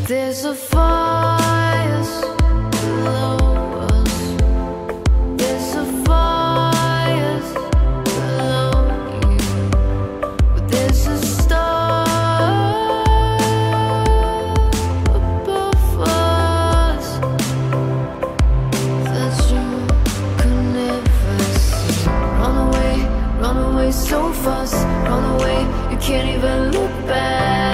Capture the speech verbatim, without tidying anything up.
There's a fire below us. There's a fire below you. But there's a star above us that you could never see. Run away, run away so fast. Run away, you can't even look back.